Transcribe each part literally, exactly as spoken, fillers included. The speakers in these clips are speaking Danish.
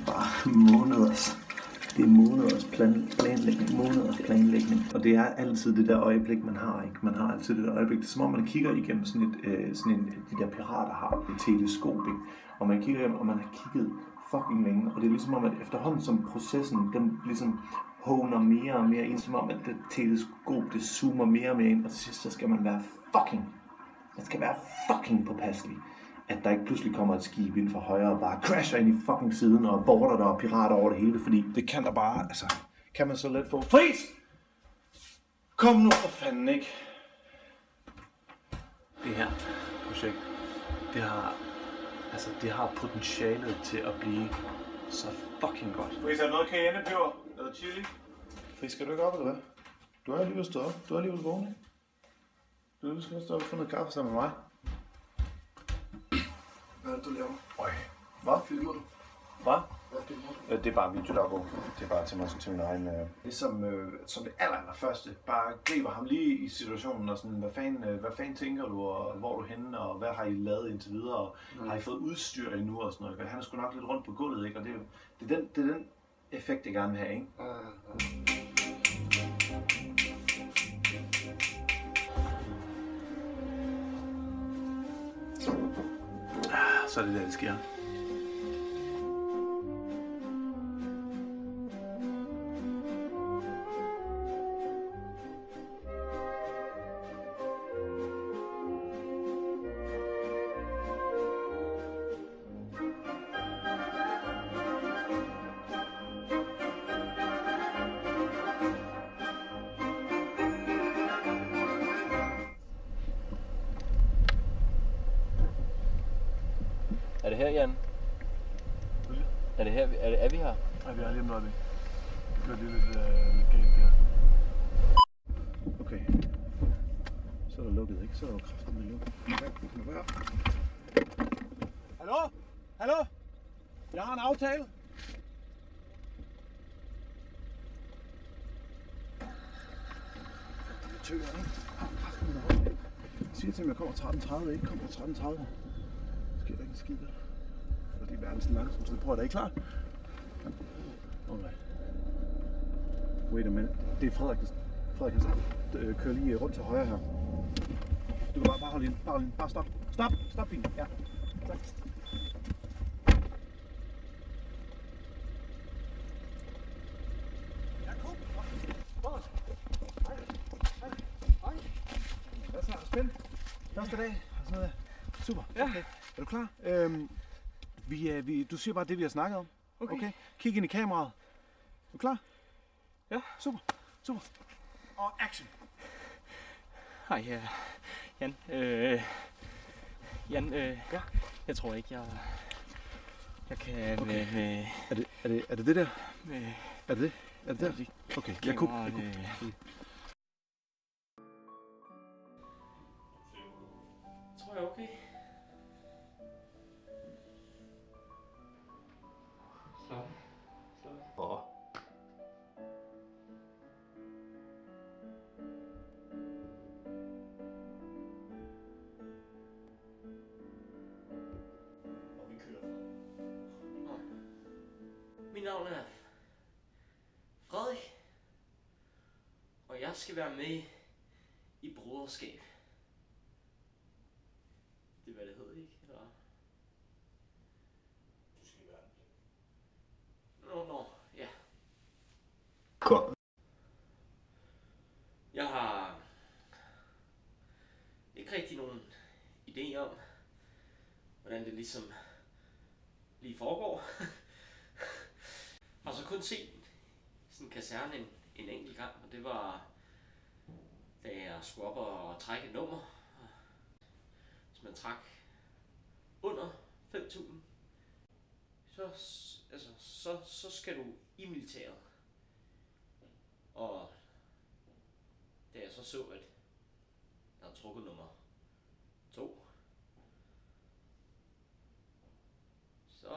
bare måneders. Det er måneders plan, planlægning, måneders planlægning. Og det er altid det der øjeblik, man har, ikke? Man har altid det der øjeblik. Det er som om, man kigger igennem sådan et, øh, sådan en, de der pirater har, et teleskop, ikke? Og man kigger igennem, og man har kigget fucking længe. Og det er ligesom om, at efterhånden som processen, den ligesom honer mere og mere ind, som om, at det teleskop, det zoomer mere og mere ind, og til sidst, så skal man være fucking, man skal være fucking påpasselig. At der ikke pludselig kommer et skib ind fra højre og bare crasher ind i fucking siden og border der og pirater over det hele, fordi det kan der bare, altså, kan man så let få. Fris! Kom nu for fanden, ikke? Det her projekt, det har, altså, det har potentialet til at blive så fucking godt. Fris, er der noget cayennepeber eller chili? Fris, skal du ikke op, eller hvad? Du er alligevel stået op. Du er alligevel vågen, ikke? Du er skal stå op og få noget kaffe sammen med mig. Hvad er det, du laver? Øj. Hvad? Filmer du? Hvad? Hvad filmer du? Det er bare video, der går. Det er bare til mig, til min egen... Øh... Det som, øh, som det aller, aller første. Bare griber ham lige i situationen og sådan, hvad fanden, øh, hvad fanden tænker du, og hvor er du henne, og hvad har I lavet indtil videre, og mm. har I fået udstyr endnu og sådan noget. Han er sgu nok lidt rundt på gulvet, ikke? Og det, det, er, den, det er den effekt, jeg gerne vil have, ikke? Mm. Så er det der, det sker. Er det her, Jan? Er det her, er, det, er vi her? Ja, vi er lige om noget. Det bliver lige lidt, øh, lidt galt der. Okay. Så er der lukket, ikke? Så er der jo kraftigt med lukket. Hallo? Hallo? Jeg har en aftale. Det er tøger, ikke? Kraftigt med hånden. Jeg siger til dem, at jeg kommer tretten tredive, ikke? Kommer tretten tredive. Sker der ikke en skid der? Fordi verdens langsomt, så det prøver jeg da ikke klart. Okay. Wait a minute. Det er Frederik, der Frederik, der kører lige rundt til højre her. Du kan bare, bare holde ind. Bare holde ind. Bare stop. Stop. Stop bilen. Ja. Tak. Ja, kom. Kom. Hej. Hej. Hej. Hvad så? Er du spændt? Første dag. Og sådan noget der. Super. Ja. Okay. Er du klar? Øhm, vi, øh, vi, du siger bare det, vi har snakket om. Okay. Okay. Kig ind i kameraet. Er du klar? Ja. Super. Super. Og action. Hej, ja. Jan. Øh, Jan, øh, Ja. jeg tror ikke, jeg, jeg kan Okay. med, med, Er det, er det, er det det der? med Er det det? Er det der? Okay, jeg kunne. Jeg kunne. øh, tror jeg okay. Slap. Slap. Åh. Og vi kører fra. Mit navn er Frederik, og jeg skal være med i Broderskab. Det er hvad det hedder, ikke? Eller? Du skal i verden. Nå, nå, ja. Kom. Jeg har ikke rigtig nogen idé om, hvordan det ligesom lige foregår. Jeg har så kun set sådan en kaserne en, en enkelt gang, og det var da jeg skulle op og trække et nummer. Hvis man trak under fem tusind, så, altså, så, så skal du i militæret. Og da jeg så så, at jeg havde trukket nummer to, så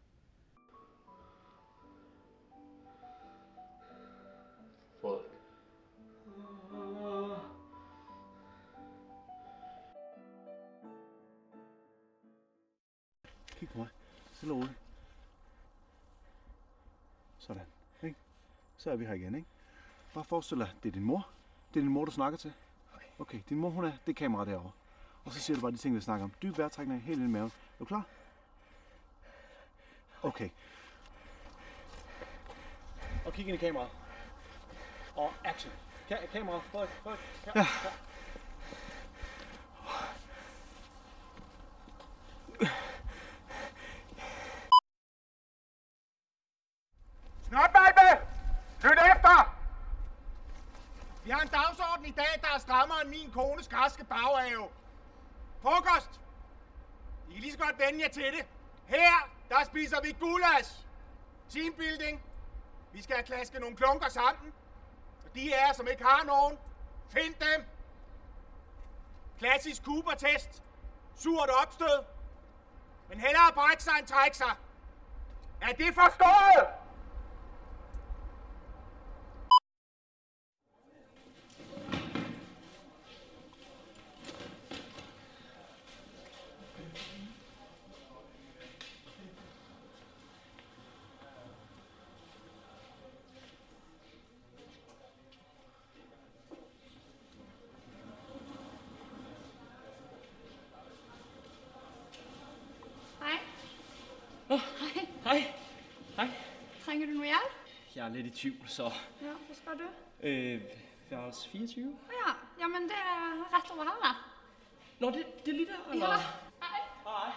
Frederik. Kig på mig. Stille og roligt. Så er vi her igen, ikke? Bare forestil dig, det er din mor. Det er din mor, du snakker til. Okay. Okay, din mor, hun er det kamera derovre. Og så siger du bare de ting, vi snakker om. Dyb vejrtrækning helt ind i maven. Er du klar? Okay. Og kig ind i kameraet. Og action. Ka- kameraet. Frederik, Frederik. Ja. Snotvalpe! Lyt efter! Vi har en dagsorden i dag, der er strammere end min kones græske baghave. Frokost! I kan lige så godt vende jer til det. Her, der spiser vi gulas. Teambuilding. Vi skal have klasket nogle klunker sammen. Og de af jer, som ikke har nogen, find dem. Klassisk Cooper-test. Surt opstød. Men hellere brække sig end trække sig. Er det forstået? Oh, hej. Hej. Hej. Trænger du nu hjælp? Jeg er lidt i tvivl, så... Ja, hvad skal du? Øh, værelse fireogtyve? Ja, jamen det er ret over her. Nå, det, det er lige der, eller? Ja. Hej. Hej.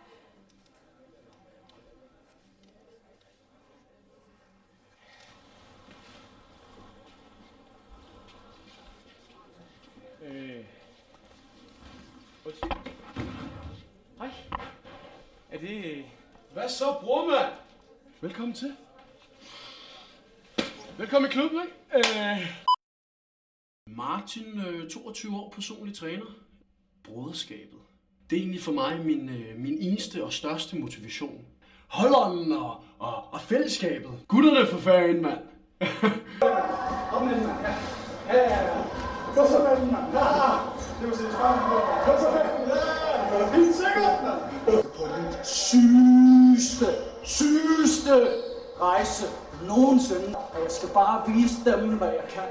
Øh... Undskyld. Hej. Er det... Hvad så, bror, mand? Velkommen til. Velkommen i klubben, ikke? Øh... Martin, øh, toogtyve år, personlig træner. Broderskabet. Det er egentlig for mig min, øh, min eneste og største motivation. Holdånden og, og, og fællesskabet. Gutterne for fanden, mand. Kom ind, mand. Ja, ja, ja. Kom så, mand. Ja, det var sindssygt. Kom så, mand. Ja, det var helt sikkert, mand. På den sygeste, sygeste rejse nogensinde. Og jeg skal bare vise dem, hvad jeg kan.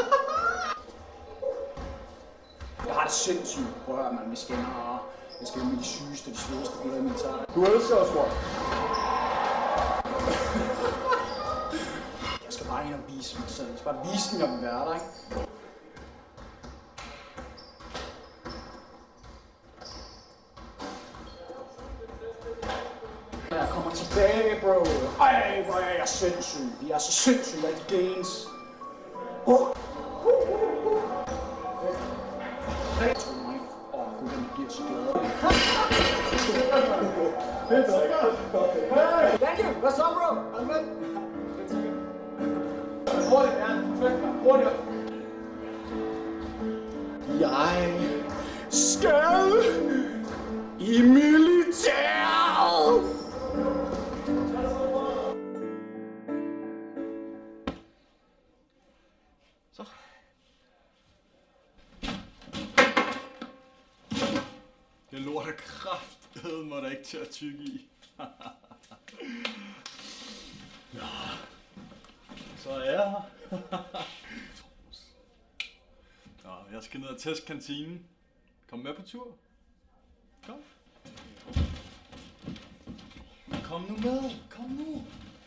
Jeg har det sindssygt. Prøv at høre, man. Vi skinner. Jeg skal med de sygeste, de svedeste biler i min tag. Du elsker os, bror. Jeg skal bare ind og vise mig selv. Jeg skal bare vise dem, jeg vil være der, ikke? Jeg kommer tilbage, bro. Ej, hvor er jeg sindssyg. Vi er så sindssyge, at de gains. Oh. Jeg tror mig. Åh, gud, den giver så glad. Det er sikkert. Hey! Thank you. Hvad så, bro? Er du med? Det er sikkert. Hurtigt, ja. Perfekt. Hurtigt. Jeg skal i militæret. Så. Det lort af kraftedeme mig da ikke til at tygge i. Nå. Så er jeg her. Nå, jeg skal ned og teste kantinen. Kom med på tur. Kom. Kom nu med. Kom nu.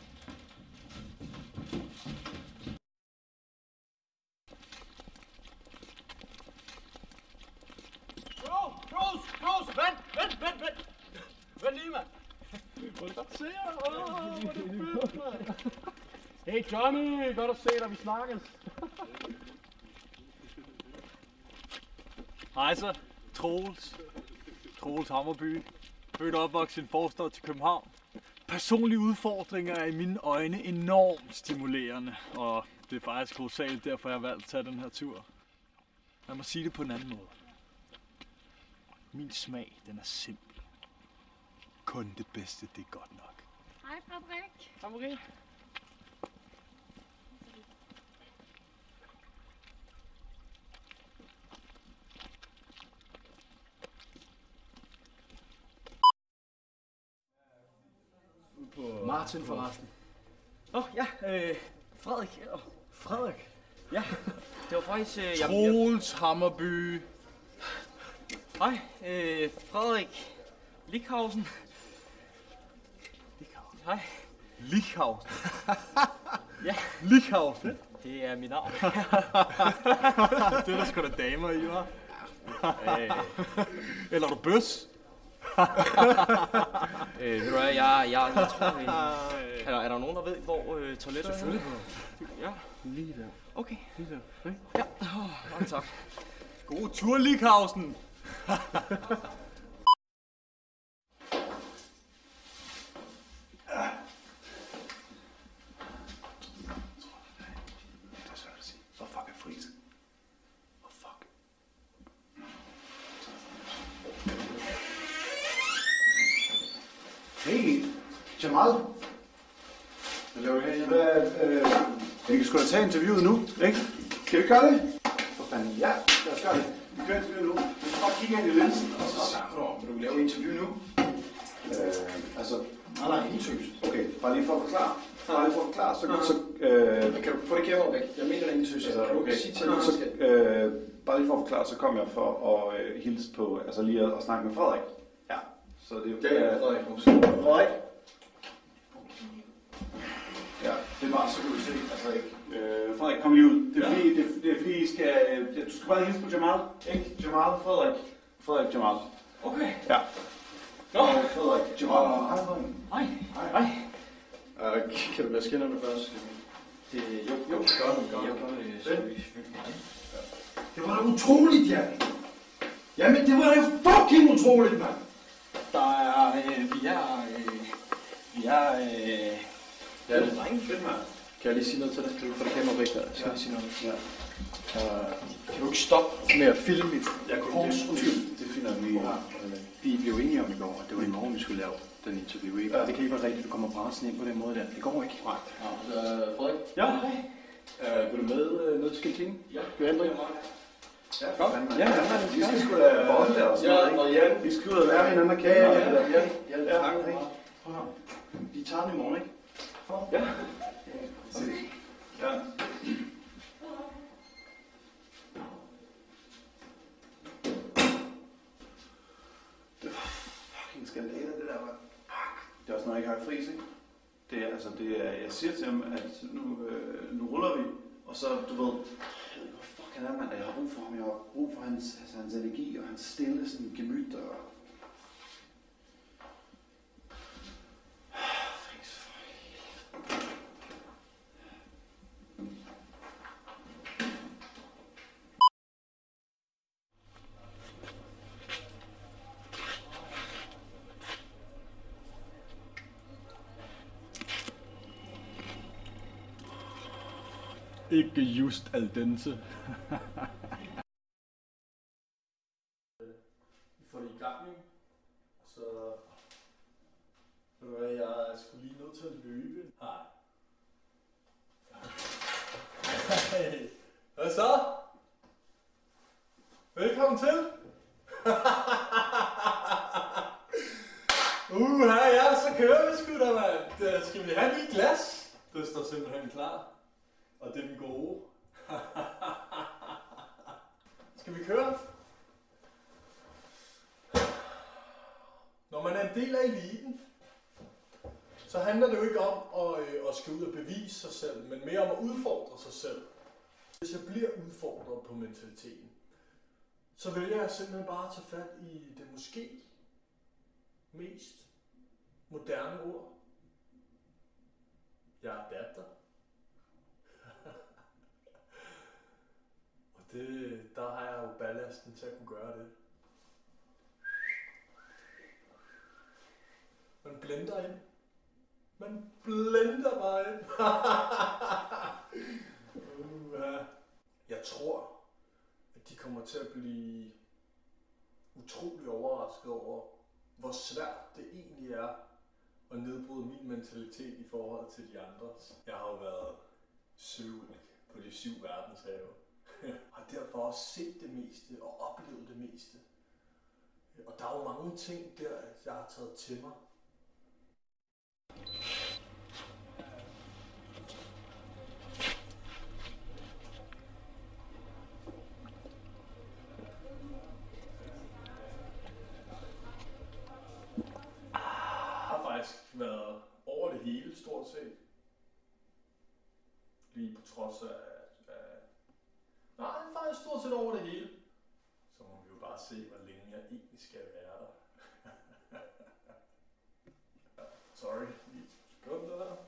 Troels, Troels, vent, vent, vent, vent. Vent lige, mand. Må du godt se jer? Åh, hvor er det fedt, mand. Hey Johnny, godt at se dig, vi snakkes. Hej så, Troels. Troels Hammerby. Født og opvokset i en forstad til København. Personlige udfordringer er i mine øjne enormt stimulerende, og det er faktisk kolossalt, derfor jeg har valgt at tage den her tur. Lad mig sige det på en anden måde. Min smag, den er simpel. Kun det bedste, det er godt nok. Hej Frederik. Hej Marie. Martin forresten. Åh, oh, ja, øh, Frederik. Frederik? Ja, det var faktisk... Øh, Troels Hammerby. Hej, øh, Frederik Likhausen. Likhausen? Hej. Likhausen? Ja. Likhausen? Det er mit navn. Det er der sgu da damer i, hva'? Øh. Eller er du bøs? øh, ved du hvad, jeg, jeg, jeg tror... Øh, er, der, er der nogen, der ved, hvor øh, toiletter er? Selvfølgelig. Ja. Lige der. Okay. Lige der. Okay. Ja. Oh, mange tak. God tur, Likhausen! Hey, Jamal. Hvad laver du her? Hvad, øh, vi kan sgu da tage interviewet nu, ikke? Skal vi gøre det? For fanden, ja, lad os gøre det. Vi kører interviewet nu. Vi skal bare kigge ind i linsen, og så snakke om, vil du lave et interview nu? Øh, altså... Nej, nej, helt seriøst. Okay, bare lige for at forklare. Bare lige for at forklare, så... så øh, Kan du få det kamera væk? Jeg mener det ikke seriøst. altså, Kan du okay. ikke sige til mig, så, øh, bare lige for at forklare, så kom jeg for at øh, hilse på... Altså lige at, at snakke med Frederik. Ja, så det er jo... Ja, ja, Frederik. Frederik? Ja, det er bare så kan du se, altså ikke. Øh, Frederik, kom lige ud. Det er, ja. fordi, det, det er fordi, I skal, øh, du skal bare hilse på Jamal, ikke? Jamal, Frederik. Frederik, Jamal. Okay. Ja. Nå. Øh, Frederik, Jamal. Hej, Frederik. Hej. Hej. Hej. Uh, kan du vaske hænderne først? Det, jo, jo. Gør det, gør det. Jeg gør det selvfølgelig. Det var da utroligt, Janne. Jamen, det var da fucking utroligt, mand. Der er, øh, vi er, øh, vi er, øh, Ja, det er drenge. Fedt, mand. Kan jeg lige sige noget til dig? Kan du få det kamera væk der? Jeg skal lige sige noget. Ja. Uh, kan du ikke stoppe med at filme mit Jeg kunne kors? Undskyld. Det finder vi her. Vi blev enige om i går, at det var i morgen, vi skulle lave den interview, ikke? Ja. Det kan ikke være rigtigt, at du kommer pressen ind på den måde der. Det går ikke. Nej. Ja, uh, Frederik? ja, hej. Uh, vil du med uh, ned til kantinen? Ja, Skal vi hente Ja, for fanden, mand. Ja, ja, ja. Vi skal sgu da bonde og sådan noget, ikke? og Jan. Vi skal ud og lære hinanden at kende. Ja, og ja, det der. ja, ja, ja, Ja, tak. ikke? Prøv at høre. Vi tager den i morgen, ikke? Ja. Okay. Ja. Det var fucking skandale, det der var. Det er også noget, jeg ikke har fris, ikke? Det er, altså, det er, jeg siger til ham, at nu, øh, nu ruller vi, og så, du ved, jeg ved ikke, hvor fuck han er, mand, jeg har brug for ham, jeg har brug for hans, altså, hans energi, og hans stille, sådan, gemyt, og... Fris for helvede. Ikke just al dente. Vi får det i gang, ikke? Så... Ved du hvad, jeg er sgu lige nødt til at løbe. Hej. Hey. Hvad så? Velkommen til. Uha, ja, så kører vi sgu da, mand. Skal vi have et lille glas? Det står simpelthen klar. Og det er den gode. Skal vi køre? Når man er en del af eliten, så handler det jo ikke om at, øh, at skal ud og bevise sig selv, men mere om at udfordre sig selv. Hvis jeg bliver udfordret på mentaliteten, så vælger jeg simpelthen bare at tage fat i det måske mest moderne ord. Jeg adapter. Og det, der har jeg jo ballasten til at kunne gøre det. Man blender ind. Man blender bare ind. uh, jeg tror, at de kommer til at blive utrolig overrasket over, hvor svært det egentlig er at nedbryde min mentalitet i forhold til de andres. Jeg har jo været søvnig på de syv verdenshave. Har derfor også set det meste og oplevet det meste. Og der er jo mange ting der, jeg har taget til mig. over det hele. Så må vi jo bare se, hvor længe jeg egentlig skal være der. Sorry, lige skub det der.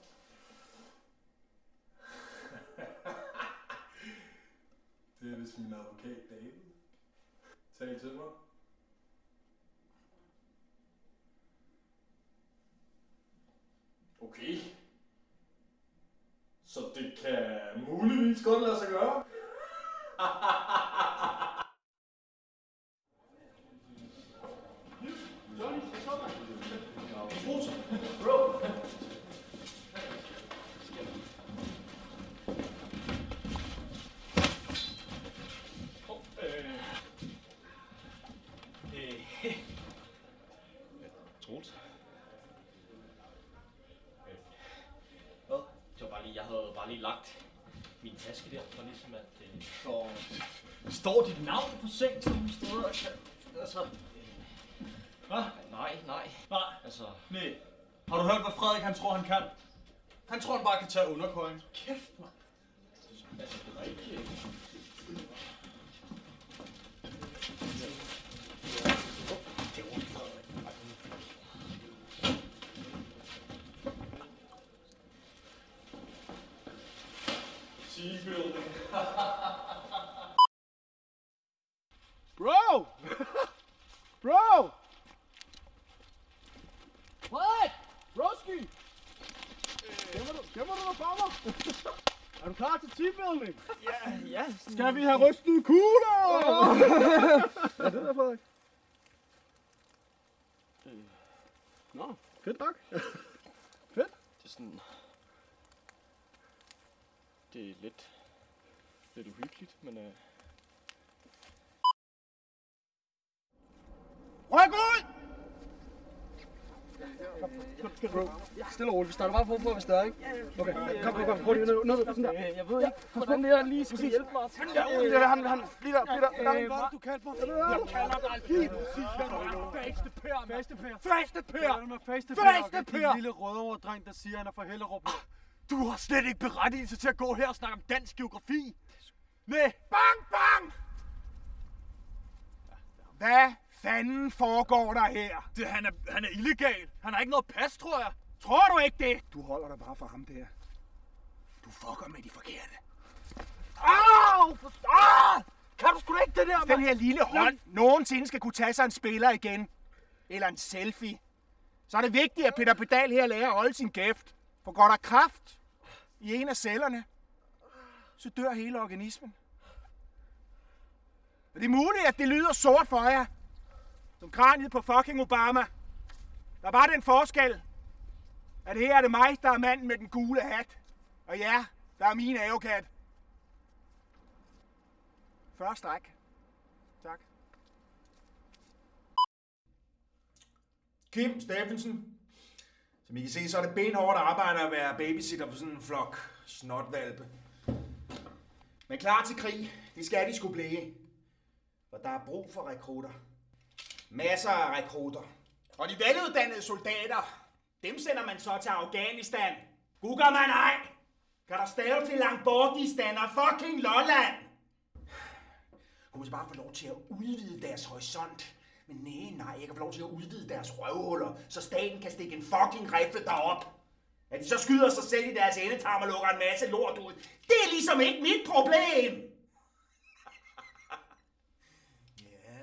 Det er vist min advokat David. Tal til mig. Okay. Så det kan muligvis godt lade sig gøre. Johnny, hvad så der? Troels, bro. Troels. Hvad? Det var bare lige, jeg havde bare lige lagt min taske der, for ligesom at... Øh... For... Står dit navn på seng til nogle steder? Kan... Altså... Hvad? Nej, nej. Nej. Altså... Nej. Har du hørt, hvad Frederik han tror, han kan? Han tror, han bare kan tage underkøjen. Kæft, mand. Altså, det var ikke... Bro! Bro! What? Broderskab! Gemmer du, gemmer du dig for mig? Er du klar til teambuilding? Ja, ja. Skal vi have rystede kugler? Hvad er det der, Frederik? Nå, fedt nok. Fedt. Det er sådan... Det er lidt... lidt uhyggeligt, men... Øh... Ryk ud! Bro, stille og roligt. Vi starter bare forfra, hvis der er, ikke? Okay, kom, kom, kom. Hurtigt, ned, ned, sådan der. Jeg ved ikke, hvordan det her lige skal hjælpe mig. Ja, han, han, bliv der, bliv der. Hvad er det, du kalder mig? Jeg kalder dig lige præcis. Faste Per, faste Per. Faste Per! Faste Faste Per. Per! Lille rødovre dreng, der siger, han er fra Hellerup. Du har slet ikke berettigelse til at gå her og snakke om dansk geografi. Nej. Bang, bang! Hvad fanden foregår der her? Det, han, er, han er illegal. Han har ikke noget pas, tror jeg. Tror du ikke det? Du holder dig bare for ham der. Du fucker med de forkerte. Au! Ah! Kan du sgu da ikke det der, Hvis den her lille hånd nogensinde skal kunne tage sig en spiller igen, eller en selfie, så er det vigtigt, at Peter Pedal her lærer at holde sin kæft. For går der kraft i en af cellerne, så dør hele organismen. Og det er muligt, at det lyder sort for jer, som kraniet på fucking Obama. Der er bare den forskel, at her er det mig, der er manden med den gule hat. Og ja, der er min avokat. Første stræk. Tak. Kim Steffensen. Som I kan se, så er det benhårdt arbejde at være babysitter for sådan en flok snotvalpe. Men klar til krig, det skal de skulle blive. For der er brug for rekrutter. Masser af rekrutter. Og de veluddannede soldater, dem sender man så til Afghanistan. Google man ej! Kan der stave til langt bortistan og fucking Lolland? Kunne man bare få lov til at udvide deres horisont? Men nej, nej, jeg kan få lov til at udvide deres røvhuller, så staten kan stikke en fucking rifle derop. At de så skyder sig selv i deres endetarm og lukker en masse lort ud, det er ligesom ikke mit problem! Ja.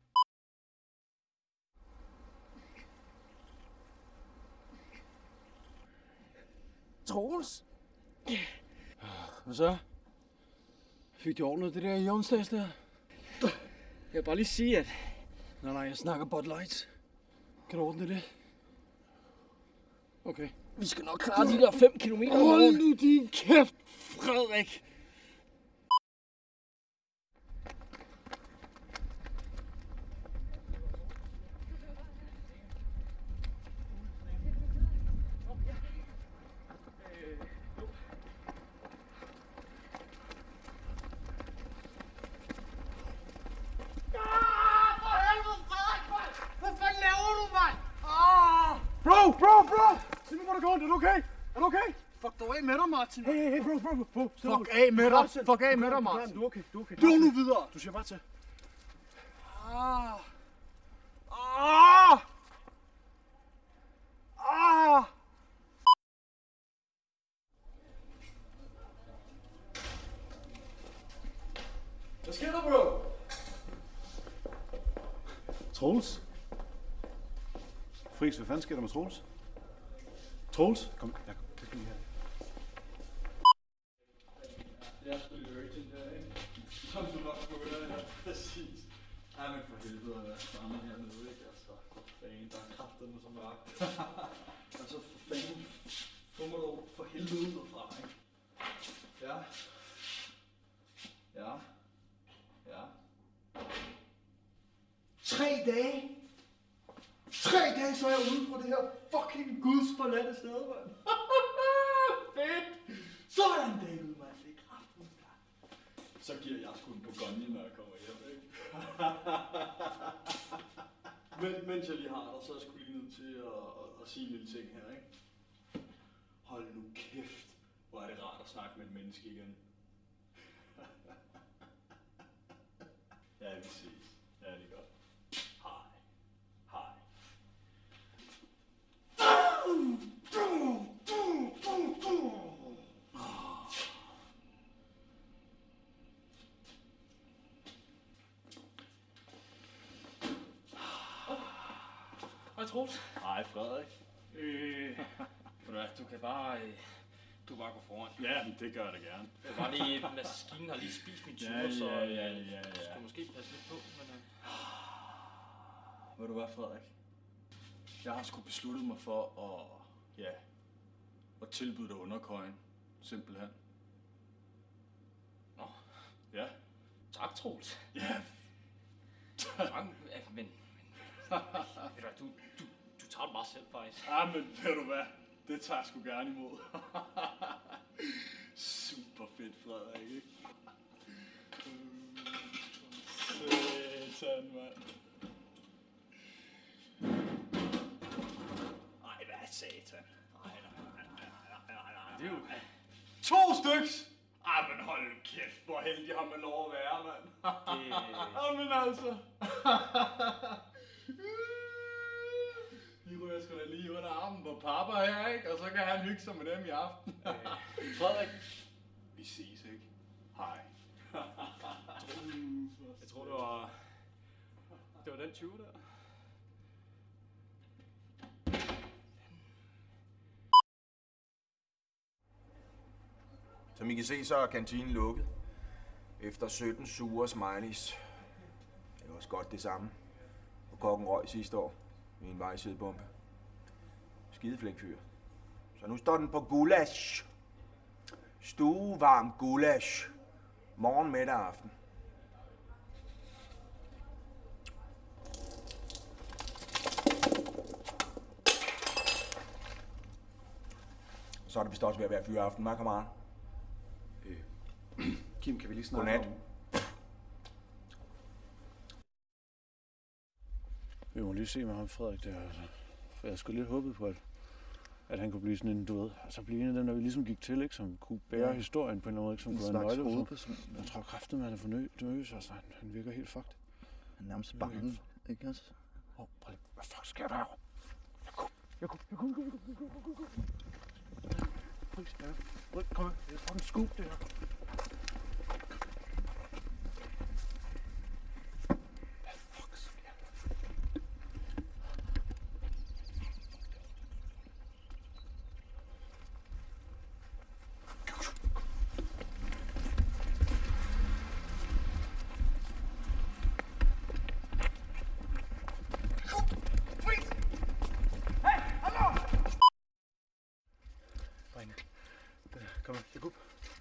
Troels? Hvad så? Fik du ordnet det der i onsdags der? Jeg vil bare lige sige, at... Nej, nej, jeg snakker Bud Light. Kan du ordne det? Okay. Vi skal nok klare de der fem kilometer. Hold nu din kæft, Frederik! Bro, bro, bro! Sig mig, hvor der går. Er du okay? Er du okay? Fuck dig af, af med dig, Martin. Hey, hey, bro, bro, bro. Fuck af med dig. Fuck af med dig, Martin. Du er okay, du er okay. Du nu videre. Du siger bare til. Ah. Ah. Ah. Hvad sker der, bro? Troels? Friis, hvad fanden sker der med Troels? Troels? Kom, jeg, jeg skal lige have det. Jeg skulle lige høre til det her, ikke? Som du nok skulle høre, ja. Præcis. Ej, men for helvede, hvad fanden er hernede, ikke? Altså, for fanden, der er kraftedeme så mørkt. Altså, for fanden, få mig dog for helvede ud derfra, ikke? Ja. Ja. Ja. Tre dage? Tre dage, så er jeg ude på det her fucking gudsforladte sted, mand. Fedt! Sådan David, mand. Det er kraften, der. Så giver jeg sgu en Bourgogne, når jeg kommer hjem, ikke? Men, mens jeg lige har dig, så er jeg sgu lige nødt til at, at, at sige en lille ting her, ikke? Hold nu kæft, hvor er det rart at snakke med et menneske igen. Ja, vi ses. Ja, det er godt. Hej. Hej. Hej Troels. Hej Frederik. Øh, du kan bare, øh, du kan bare gå foran. Ja, det gør jeg da gerne. Det var lige, maskinen har lige spist min tur, Ja, ja, så ja, øh, ja, ja, ja. skal måske passe lidt på. Men, øh. Ved du hvad, Frederik? Jeg har sgu besluttet mig for at, ja, at tilbyde dig underkøjen, simpelthen. Nå. Ja. Tak, Troels. Ja. Tak, men, men, men ved du, du, du, du tager det bare selv, faktisk. Ja, men ved du hvad? Det tager jeg sgu gerne imod. Super fedt, Frederik, ikke? Satan, mand. Ej, hvad er satan? Nej, nej, nej, nej, nej, nej, nej. Det er jo... To styks! Ej, men hold nu kæft, hvor heldig har man lov at være, mand. Det... Jamen altså. De ryger sgu da lige under armen på pappa her, ikke? Og så kan han hygge sig med dem i aften. Øh, Frederik. Vi ses, ikke? Hej. Jeg tror, det var... Det var den tyve der. Som I kan se, så er kantinen lukket. Efter sytten sure smileys. Det er også godt det samme. Og kokken røg sidste år i en vejsidebombe. Skideflink fyr. Så nu står den på gulasch. Stuevarm gulasch. Morgen, middag og aften. Så er det vist også ved at være fyreaften, hva' kammerat? Øh. Kim, kan vi lige snakke Godnat. om... Vi må lige se med ham, Frederik, der. Altså. For jeg skulle lidt håbet på, at, at han kunne blive sådan en, du ved, altså blive en af dem, der vi ligesom gik til, ikke? Som kunne bære ja. historien på en eller anden måde, ikke? Som en kunne være slags nøgle. hovedperson. Jeg tror kraften, man er for nervøs, altså. Han, han virker helt fucked. Han er nærmest bange, ikke også? Åh, prøv lige. Hvad fuck sker der her? Jeg kom, jeg kom, jeg kom, jeg kom, jeg kom, jeg kom, jeg kom. Friis, ja. Prøv, kom her. Det er fucking scoop, det her. Hvad fuck sker der? Kom her, Jacob.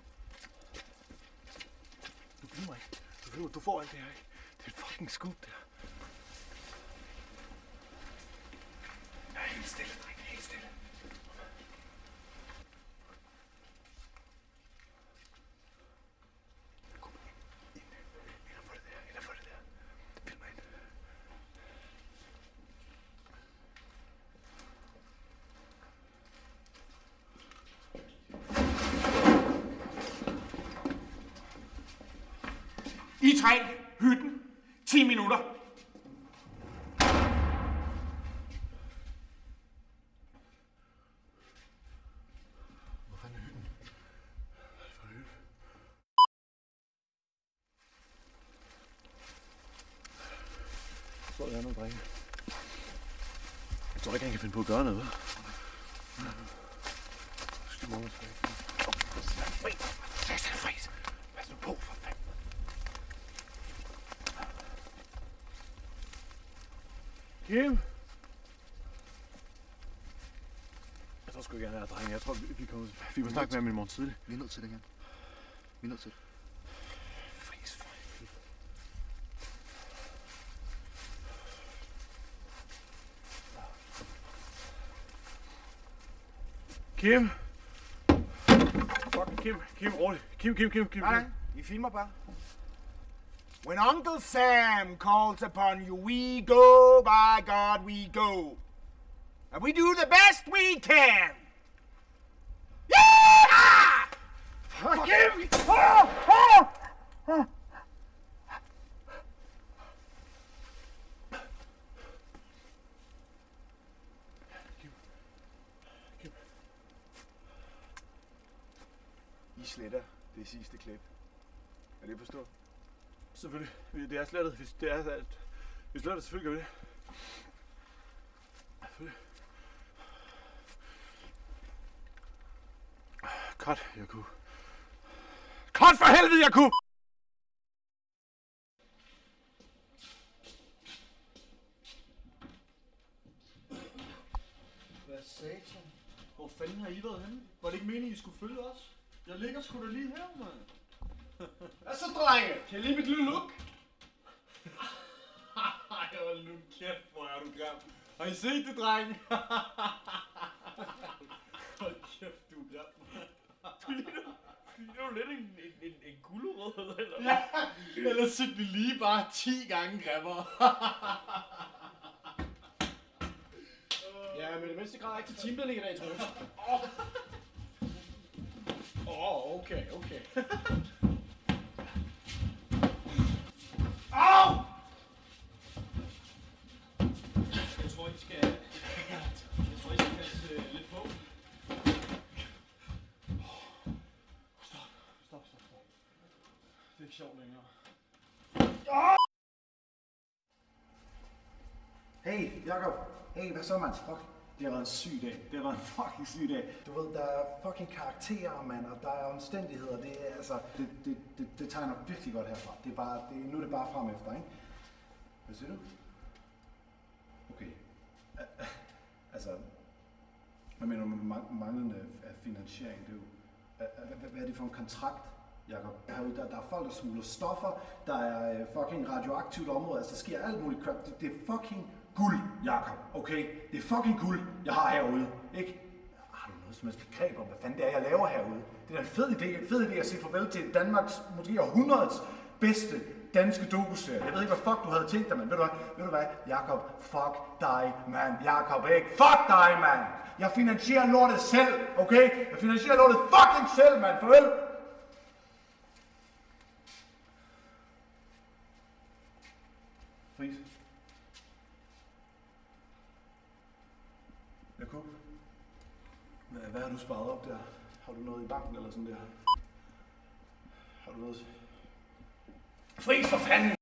Du flyver ikke. Du flyver, du får alt det her, ikke? Det er et fucking scoop, det her. Ja, helt stille, dreng. Helt stille. Jacob, ind. Ind og få det der. Ind og få det der. Film mig ind. I tre, hytten, ti minutter. Hvor fanden er hytten? Hvad er det for en hytte? Jeg tror, der er nogle drenge. Jeg tror ikke, han kan finde på at gøre noget, hva'? Skal morgen tilbage. Fri! Satan, fris! Pas nu på, for fanden! Kim! Jeg tror sgu ikke, han er drenge. Jeg tror, vi, vi kommer... Vi må snakke med ham i morgen tidlig. Vi er nødt til det, Jan. Vi er nødt til det. Fris, for helvede. Kim! Fucking Kim, Kim, rolig. Kim, Kim, Kim, Kim. Nej, I filmer bare. When Uncle Sam calls upon you, we go, by God, we go. And we do the best we can. Yeah! Fuck Kim! Oh! Oh! Oh! I sletter det sidste klip. Er det forstået? Selvfølgelig. Det er slettet. Hvis det er alt. Vi sletter det, selvfølgelig gør vi det. Selvfølgelig. Cut, Jakob. Cut for helvede, Jakob! Hvad satan? Hvor fanden har I været henne? Var det ikke meningen, I skulle følge os? Jeg ligger sgu da lige her, mand. Hvad så, drenge? Kan I lide mit lille look? Ej, hold nu kæft, hvor er du grim. Har I set det, drenge? Hold kæft, du er grim, mand. Du ligner, du ligner lidt en, en, en, en gulerod, eller Ja. Ellers så vi lige bare ti gange grimmere. Ja, men det mindste grad ikke til teambuilding i dag, tror jeg. Åh, oh. oh, okay, okay. Au! Jeg tror, I skal... Jeg tror, I skal passe uh, lidt på. Stop, stop, stop, stop. Det er ikke sjovt længere. Hey, Jakob. Hey, hvad så, mand? Fuck. Det har været en syg dag. Det har været en fucking syg dag. Du ved, der er fucking karakterer, mand, og der er omstændigheder. Det er altså, det, det, det, det tegner virkelig godt herfra. Det er bare, det, nu er det bare frem efter, ikke? Hvad siger du? Okay. Altså, hvad mener du med manglende finansiering? Det er jo, hvad er det for en kontrakt, Jakob? Herude, der, der er folk, der smugler stoffer, der er fucking radioaktivt område, altså der sker alt muligt crap. Det, det er fucking guld, Jakob, okay? Det er fucking guld, jeg har herude, ikke? Har du noget som helst begreb om, hvad fanden det er, jeg laver herude? Det er en fed idé, en fed idé at sige farvel til Danmarks, måske århundredets bedste danske dokuserie. Jeg ved ikke, hvad fuck du havde tænkt dig, men ved du hvad? Ved du hvad? Jakob, fuck dig, mand. Jakob, ikke? Fuck dig, mand! Jeg finansierer lortet selv, okay? Jeg finansierer lortet fucking selv, mand. Farvel! Fris. Jakob, hvad, hvad har du sparet op der? Har du noget i banken eller sådan der? Har du noget? Fris for fanden!